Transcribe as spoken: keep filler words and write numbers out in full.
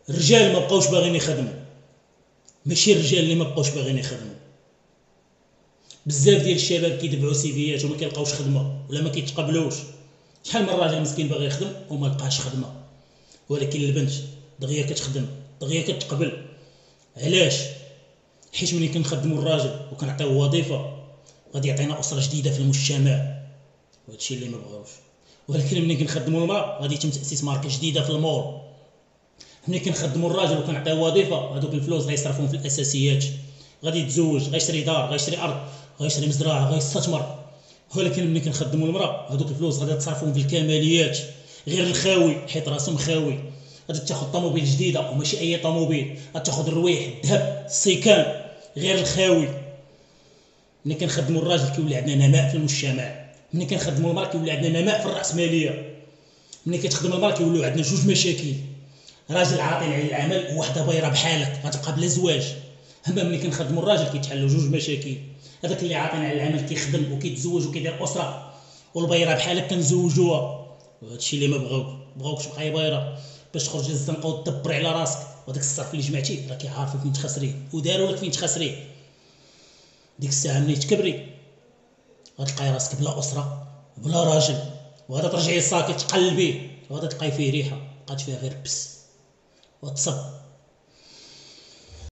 الرجال ما بقاوش باغيين يخدموا، ماشي الرجال اللي ما بقاوش باغيين يخدموا. بزاف ديال الشباب كيدفعوا سيفيات وما كيلقاوش خدمه ولا ما كيتقبلوش. شحال من راجل مسكين باغي يخدم وما لقاش خدمه، ولكن البنت دغيا كتخدم دغيا كتقبل. علاش؟ حيت ملي كنخدموا الراجل وكنعطيوه وظيفه غادي يعطينا اسره جديده في المجتمع، وهادشي اللي ما بغاوش. ولكن ملي كنخدموا المراه غادي يتم تاسيس ماركه جديده في المول. ملي كنخدموا الراجل وكنعطيوه وظيفه هذوك الفلوس غيصرفهم في الاساسيات، غادي يتزوج، غيشري دار، غيشري ارض، غيشري مزرعه، غيستثمر. ولكن ملي كنخدموا المراه هذوك الفلوس غادي تصرفهم في الكماليات، غير الخاوي حيت راسهم خاوي. غادي تاخذ طوموبيل جديده وماشي اي طوموبيل، غادي تاخذ الرويح، الذهب، السيكان، غير الخاوي. ملي كنخدموا الراجل كيولي عندنا نماء في المجتمع، ملي كنخدموا المراه كيولي عندنا نماء في الراسماليه. ملي كتخدم المراه كيوليو عندنا جوج مشاكل: راجل عاطل على العمل ووحده بايره بحالك غتبقى بلا زواج. اما ملي كنخدموا الراجل كيتحلوا جوج مشاكل: هذاك اللي عاطل على العمل كيخدم وكيتزوج وكيدير اسره، والبايره بحالك كنزوجوها. وهادشي اللي ما بغاوش، بغاوكش تبقاي بايره باش تخرجي للزنقه وتدبري على راسك، وداك الصرف اللي جمعتيه راه كيعرفوا فين تخسريه وداروا لك فين تخسريه. ديك الساعه ملي تكبري غتلقاي راسك بلا اسره بلا راجل، وغادا ترجعي للصاكي تقلبيه وغادا تلقاي فيه ريحه بقات فيها غير بس وتصب.